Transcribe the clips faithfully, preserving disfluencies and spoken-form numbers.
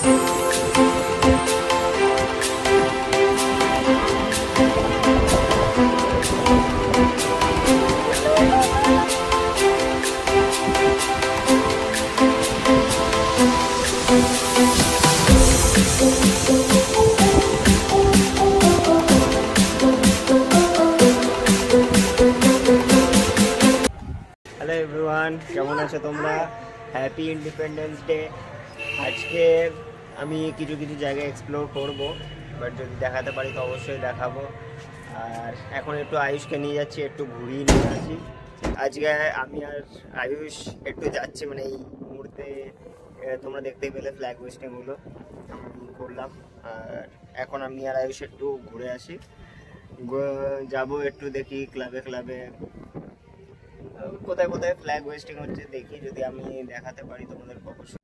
Hello everyone কেমন আছো তোমরা হ্যাপি ইন্ডিপেন্ডেন্স ডে আজকে আমি কিছু কিছু জায়গা এক্সপ্লোর করব বাট যদি দেখাতে পারি তো অবশ্যই দেখাবো আর এখন একটু আয়ুষকে নিয়ে যাচ্ছি একটু ঘুরিয়ে নিয়ে আসি আজকে আমি আর আয়ুষ একটু যাচ্ছি মানে এই মুহূর্তে তোমরা দেখতেই পেলে ফ্ল্যাগ হোয়েস্টিংগুলো করলাম আর এখন আমি আর আয়ুষ একটু ঘুরে আসি যাব একটু দেখি ক্লাবে ক্লাবে কোথায় কোথায় ফ্ল্যাগ হোয়েস্টিং হচ্ছে দেখি যদি আমি দেখাতে পারি তোমাদের অবশ্যই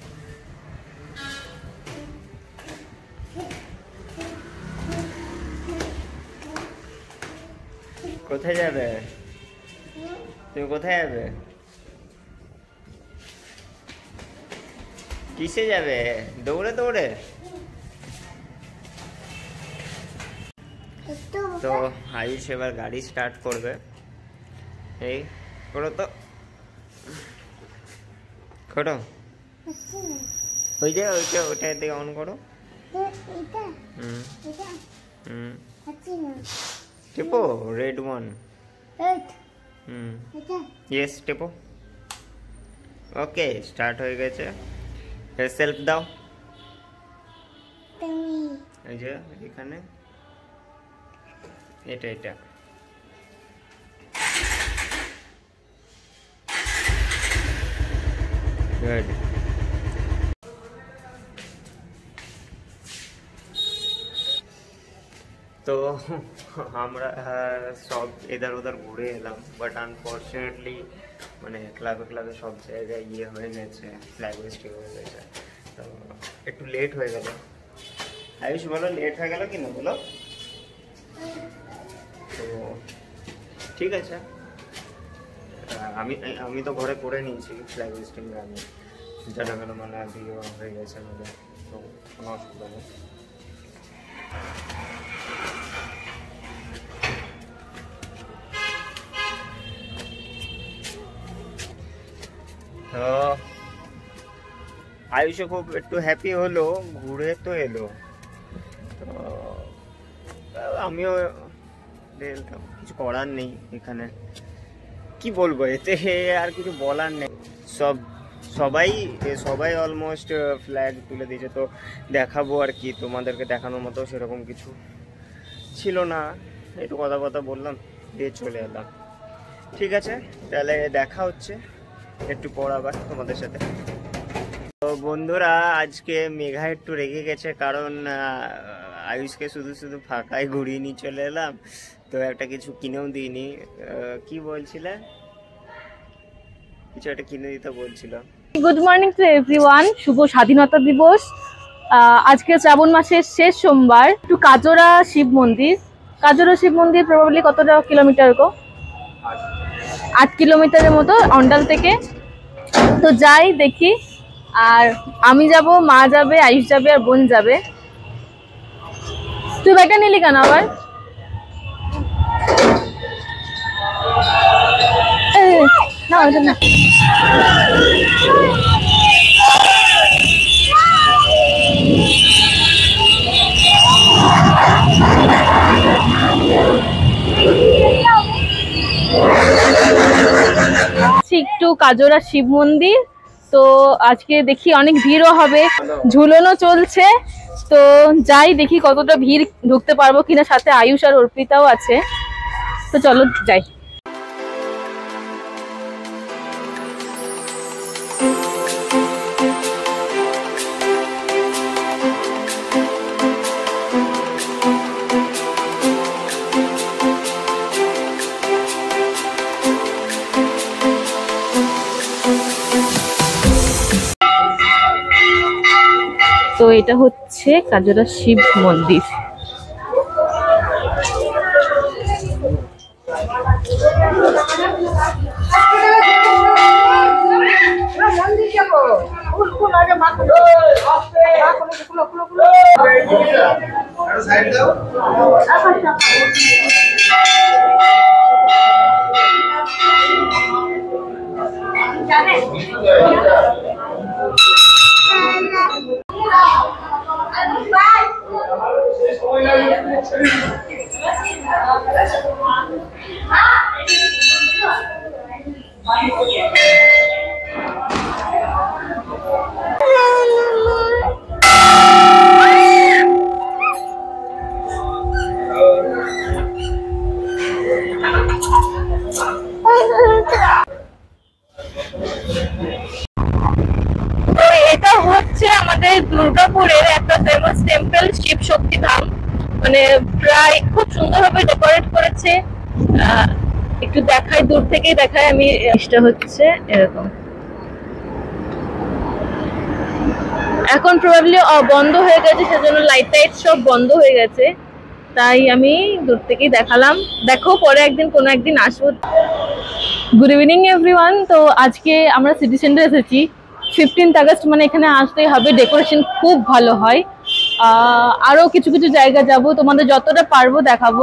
কোথায় যাবে তুমি কোথায় যাবে কিসে যাবে দৌড়ে দৌড়ে তো আয়ুষ এবার গাড়ি স্টার্ট করবে এই করো তো করো ওই যে ওইটা ওইটা দিয়ে অন করো হুম হুম টিপো রেড ওয়ান হুম ইয়েস টিপো ওকে স্টার্ট হয়ে গেছে সেলফ দাও এই যে এখানে এটা এটা Good. तो আমরা সব এধার ওধার ঘুরে এলাম বাট আনফরচুনেটলি মানে ক্লাবে ক্লাবে সব জায়গায় ইয়ে হয়ে গেছে ফ্ল্যাগ হোয়েস্টিং হয়ে গেছে তো একটু লেট হয়ে গেল আয়ুষ বলো লেট হয়ে গেল কি না বলো তো ঠিক আছে আমি আমি তো ঘরে করে নিয়েছি ফ্ল্যাগ হোয়েস্টিং আমি জনগণ মানে দিয়ে হয়ে গেছে মানে তো কোনো অসুবিধা নেই তো আয়ুষে খুব একটু হ্যাপি হলো ঘুরে তো এলো তো আমিও কিছু করার নেই এখানে কি বলবো এতে আর কিছু বলার নেই সব সবাই সবাই অলমোস্ট ফ্ল্যাগ তুলে দিয়েছে তো দেখাবো আর কি তোমাদেরকে দেখানোর মতো সেরকম কিছু ছিল না একটু কথা কথা বললাম দিয়ে চলে এলাম ঠিক আছে তাহলে দেখা হচ্ছে একটু পর আবার তোমাদের সাথে তো বন্ধুরা আজকে মেঘা একটু রেগে গেছে কারণ আয়ুষকে শুধু শুধু ফাঁকায় ঘুরিয়ে নিয়ে চলে এলাম তো একটা কিছু কিনেও দিইনি কি বলছিলে কিছু একটা কিনে দিতে বলছিল গুড মর্নিং টু এভরিওয়ান শুভ স্বাধীনতা দিবস আজকে শ্রাবণ মাসের শেষ সোমবার একটু কাজরা শিব মন্দির কাজরা শিব মন্দির প্রবাবলি কতটা কিলোমিটার গো আট কিলোমিটারের মতো অন্ডাল থেকে তো যাই দেখি আর আমি যাব মা যাবে আয়ুষ যাবে আর বোন যাবে তুই ব্যাগটা নিলি কেন আবার না ওটা না একটু কাজরা শিব মন্দির তো আজকে দেখি অনেক ভিড়ও হবে ঝুলনও চলছে তো যাই দেখি কতটা ভিড় ঢুকতে পারবো কিনা সাথে আয়ুষ আর অর্পিতাও আছে তো চলো যাই তো এটা হচ্ছে কাজরা শিব মন্দির এটা হচ্ছে আমাদের দুর্গাপুরের একটা ফেমাস টেম্পল, শিব শক্তি ধাম। মানে প্রায় খুব সুন্দরভাবে ডেকোরেট করেছে। একটু দেখাই, দূর থেকেই দেখাই আমি। এটা হচ্ছে এরকম। এখন প্রবাবলি বন্ধ হয়ে গেছে, সেজন্য লাইট টাইট সব বন্ধ হয়ে গেছে, তাই আমি দূর থেকেই দেখালাম। দেখো পরে একদিন কোনো একদিন আসবো। Good evening everyone. তো আজকে আমরা সিটি সেন্টার এসেছি। ফিফটিন্থ আগস্ট মানে এখানে আসতেই হবে, ডেকোরেশন খুব ভালো হয়। আরো কিছু কিছু জায়গা যাব, তোমাদের যতটা পারবো দেখাবো।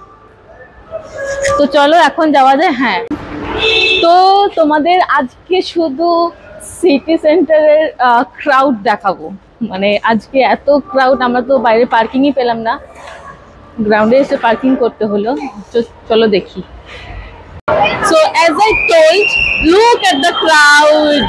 তো চলো এখন যাওয়া যায়। হ্যাঁ, তো তোমাদের আজকে শুধু সিটি সেন্টারের ক্রাউড দেখাবো। মানে আজকে এত ক্রাউড, আমরা তো বাইরে পার্কিংই পেলাম না, গ্রাউন্ডে এসে পার্কিং করতে হলো। চলো দেখি। So as I told, look at the crowd.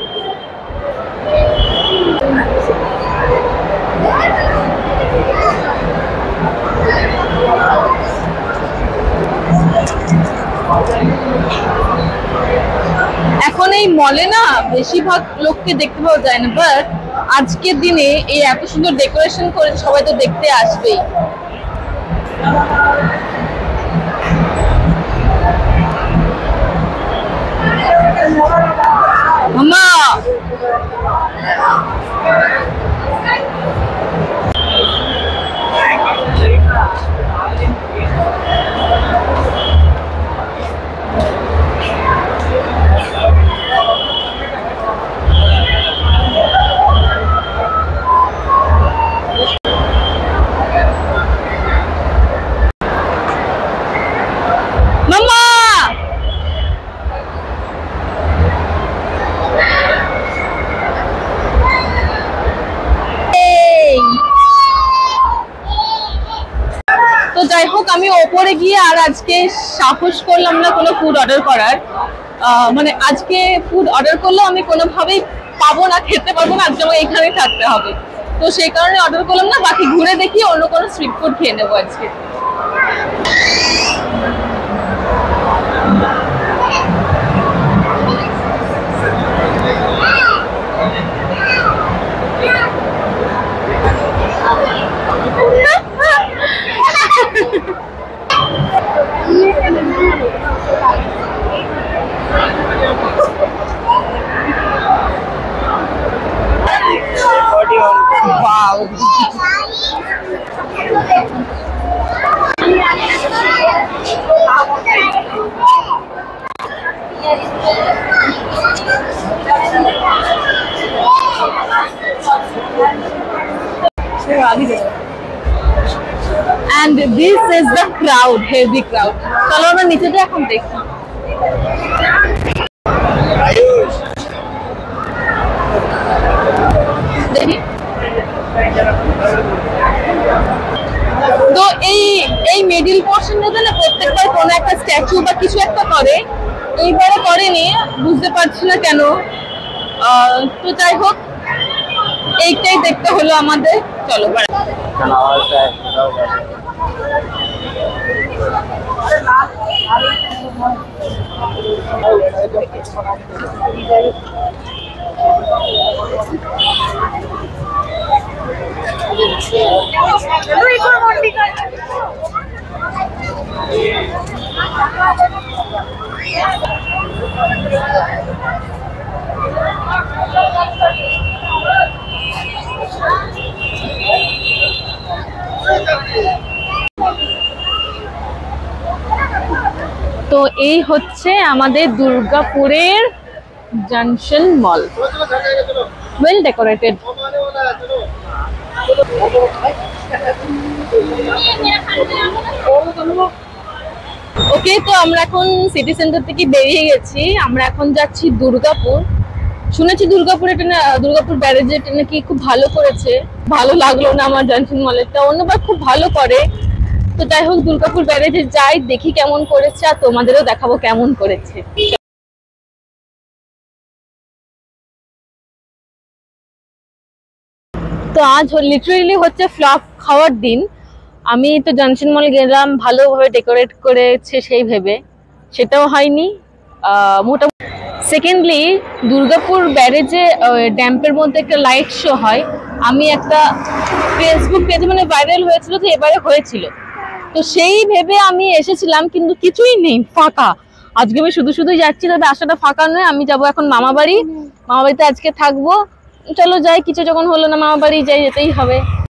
এখন এই মলে না বেশিরভাগ লোককে দেখতে পাওয়া যায় না, বাট আজকের দিনে এই এত সুন্দর ডেকোরেশন করে সবাই তো দেখতে আসবেই। মামা যাই হোক, আমি ওপরে গিয়ে আর আজকে সাহস করলাম না কোনো ফুড অর্ডার করার। মানে আজকে ফুড অর্ডার করলেও আমি কোনোভাবেই পাবো না, খেতে পারবো না, আজকে আমাকে এখানেই থাকতে হবে। তো সেই কারণে অর্ডার করলাম না, বাকি ঘুরে দেখি অন্য কোনো স্ট্রিট ফুড খেয়ে নেবো আজকে। Wow. And this is the crowd, heavy crowd. চলো আমরা নিচেতে এখন দেখি। দেখি তো এই এই মিডিল পোর্শনটাতে না প্রত্যেকবার কোনো একটা স্ট্যাচু বা কিছু একটা করে, এইবারে করেনি, বুঝতে পারছি না কেন। তো যাই হোক, এইটাই দেখতে হলো আমাদের। চলো তো এই হচ্ছে আমাদের দুর্গাপুরের junction mall, well decorated. Okay, তো আমরা এখন সিটি সেন্টার থেকে বেরিয়ে গেছি। আমরা এখন যাচ্ছি দুর্গাপুর। শুনেছি দুর্গাপুরে ট্রেনে, দুর্গাপুর ব্যারেজে ট্রেনে কি খুব ভালো করেছে। ভালো লাগলো না আমার জংশন মলেরটা, অন্যবার খুব ভালো করে। তো যাই হোক, দুর্গাপুর ব্যারেজে যাই, দেখি কেমন করেছে, আর তোমাদেরও দেখাবো কেমন করেছে। তো আজ লিটারেলি হচ্ছে ফ্লপ খাওয়ার দিন। আমি তো জংশন মল গেলাম ভালোভাবে ডেকোরেট করেছে সেই ভেবে, সেটাও হয়নি মোটামুটি। সেকেন্ডলি, দুর্গাপুর ব্যারেজে ড্যাম্পের মধ্যে একটা লাইট শো হয়। আমি একটা ফেসবুক পেজে মানে ভাইরাল হয়েছিল যে এবারে হয়েছিল, তো সেই ভেবে আমি এসেছিলাম, কিন্তু কিছুই নেই, ফাঁকা। আজকে আমি শুধু শুধু যাচ্ছি, তবে আসাটা ফাঁকা নয়। আমি যাব এখন মামা বাড়ি, মামা বাড়িতে আজকে থাকবো। চলো যাই, কিছু যখন হলো না মামা বাড়ি যাই, যেতেই হবে।